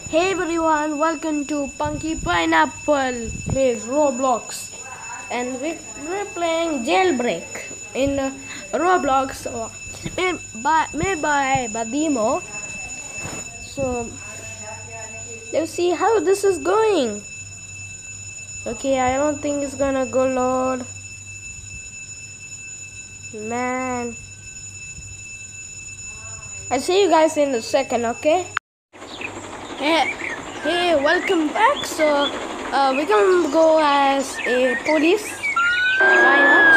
Hey everyone, welcome to Punky Pineapple plays Roblox, and we're playing Jailbreak in Roblox made by Badimo. So let's see how this is going. Okay, I don't think it's gonna go load. Man, I'll see you guys in a second, okay? Hey, welcome back. So, we can go as a police. Why not?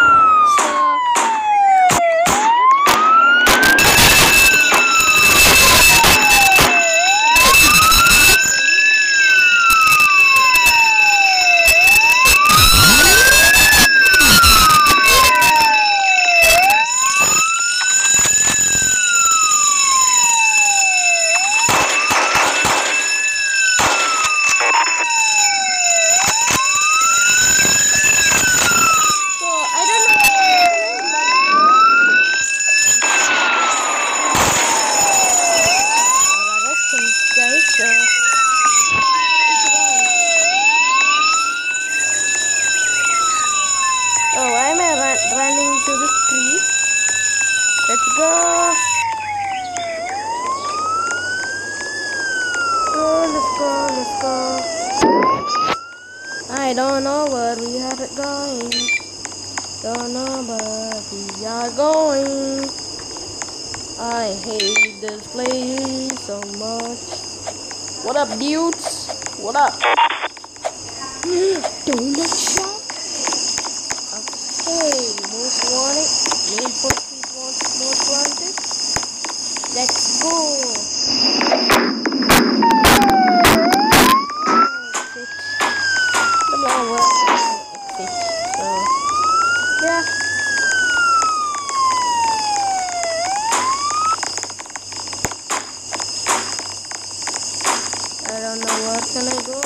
Oh, why am I running to the tree? Let's go. Let's go. I don't know where we are going. Don't know where we are going. I hate this place so much. What up, dudes? What up? Donut shop? Okay, most wanted. Main pursuit wants most wanted. Let's go. Exit. But now we're exit. So yeah. I don't know where can I go.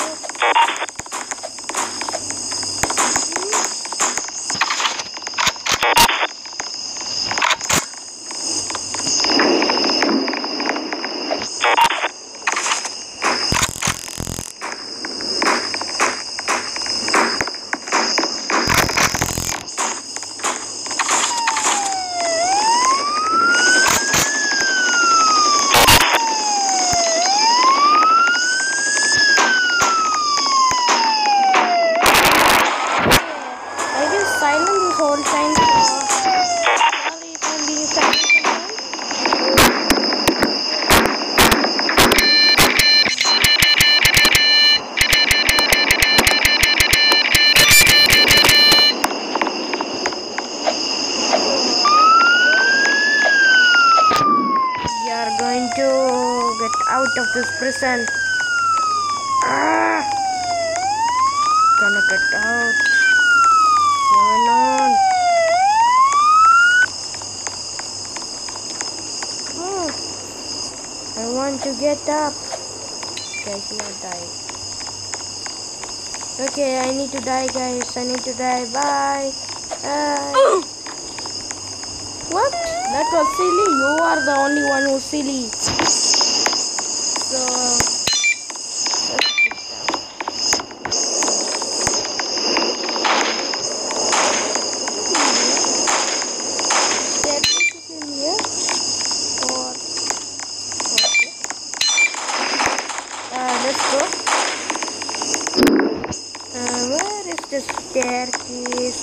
Whole time, sorry if I'm being silent sometimes. We are going to get out of this prison. Gonna get out. Going on. Oh, I want to get up. Okay, I should not die. Okay, I need to die, guys. I need to die. Bye. Bye. What? That was silly. You are the only one who's silly. So, let's get down. Let's go. Where is the staircase?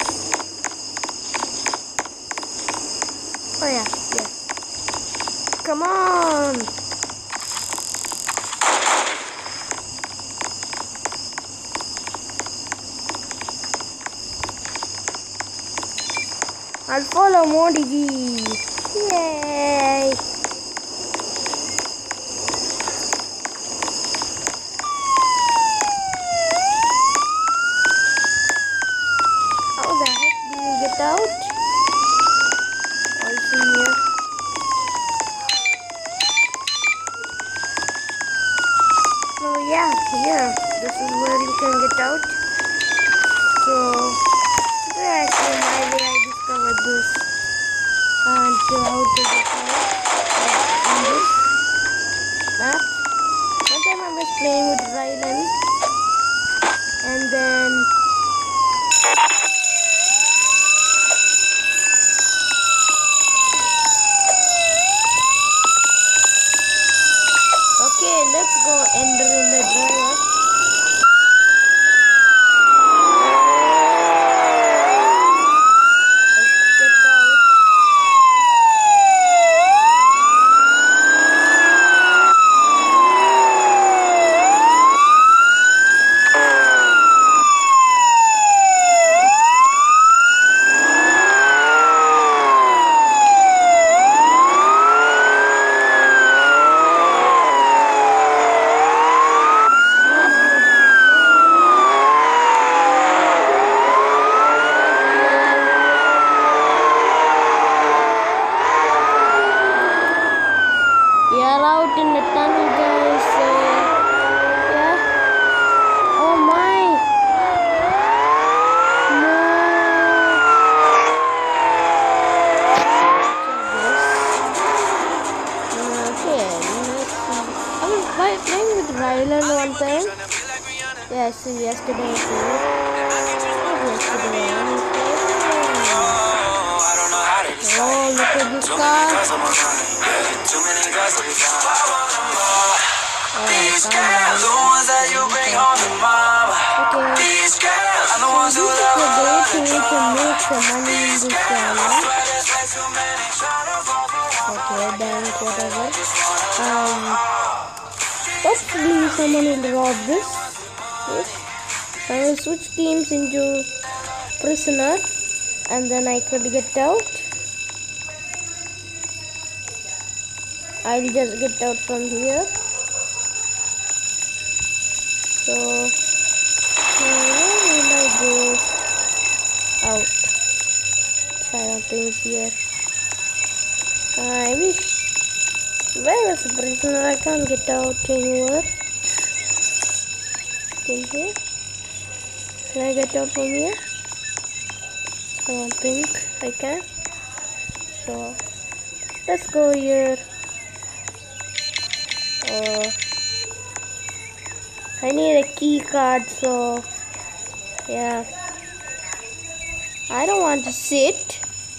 Oh yeah. Come on. I'll follow Modi ji. Yay. Get out. Also here. So yeah, here. This is where you can get out. So actually my way I discovered this. And how to get out on this map. One time I playing with Rylan, and then okay, let's go enter in the driver. Out in the tunnel, guys. So yeah. Oh my! No. Okay, let's see. I was playing with Rylan one time. Yes, yesterday too. Oh, look at this car. These girls, the ones that you bring home to mama. These girls are the ones who love her. To make some money in this channel. Okay, then whatever. Hopefully someone will rob this. Yes. I will switch teams into prisoner, and then I could get out. I'll just get out from here. So where will I go out? Try nothing here. I wish. Where is the prisoner? I can't get out anywhere. In here? Can I get out from here? I don't think I can. So let's go here. I need a key card, so yeah. I don't want to sit.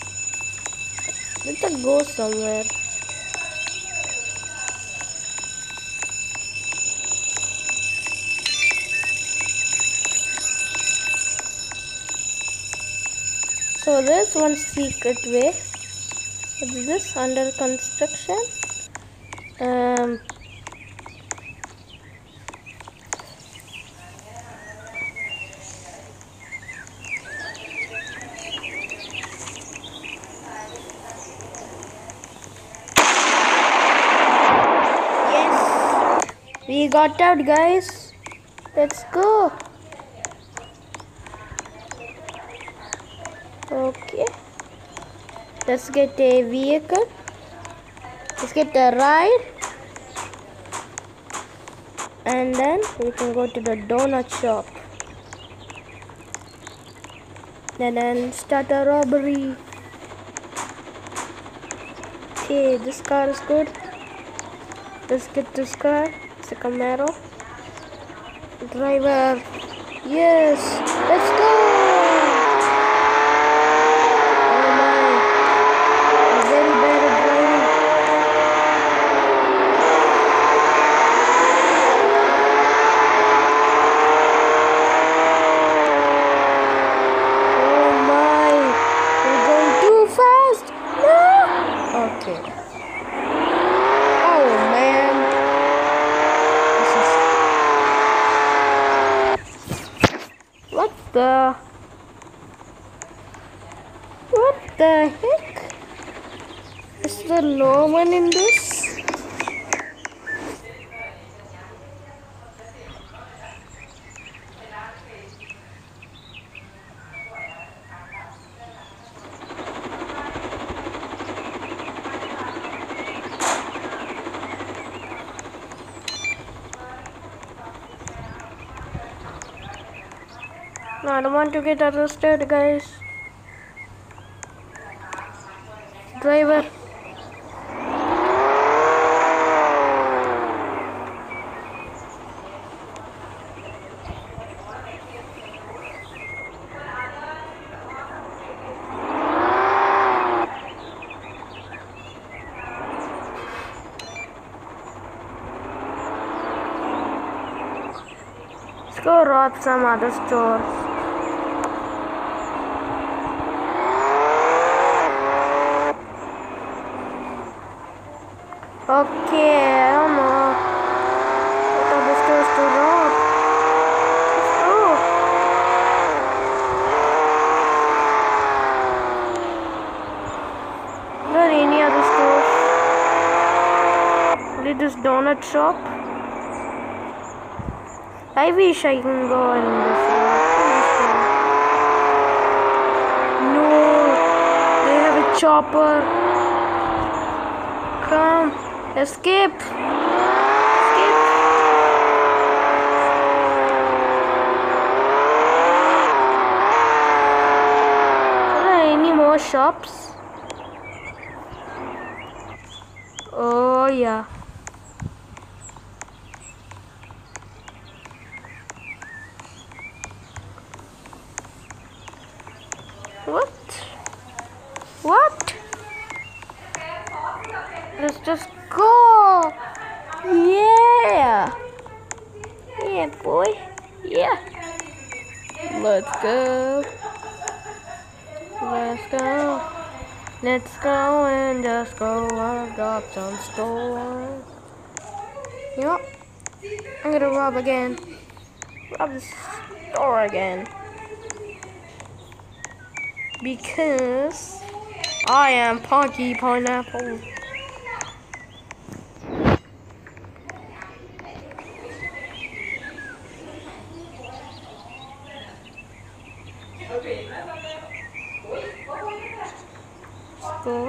Let's go somewhere. So there's one secret way. What is this? Under construction. We got out, guys. Let's go. Okay. Let's get a vehicle. Let's get a ride. And then we can go to the donut shop. And then start a robbery. Okay, this car is good. Let's get this car. It's a Camaro. Driver. Yes. Let's go. Oh my. I'm very bad at driving. Oh my. We're going too fast. No. Okay. Oh man. What the heck? Is there no one in this? No, I don't want to get arrested, guys. Driver. go rob some other stores. Okay, I don't know what are the stores to rob. Let's go. Are there any other stores? Only this donut shop. I wish I can go in this store. No, they have a chopper. Come, escape. Escape. Are there any more shops? Oh yeah. What? What? Let's just go. Yeah. Yeah, boy. Yeah. Let's go. Let's go. Let's go and just go and rob some store. You know, I'm gonna rob again. Rob the store again. Because I am Punky Pineapple. Go.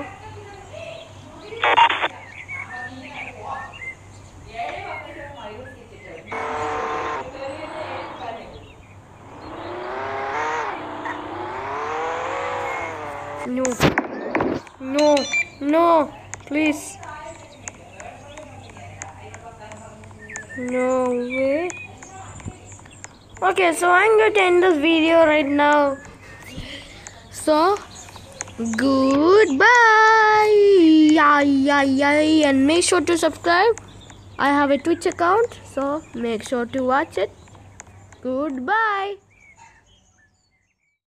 No. No. No. Please. No way. Okay, so I'm going to end this video right now. So, goodbye. And make sure to subscribe. I have a Twitch account, so make sure to watch it. Goodbye.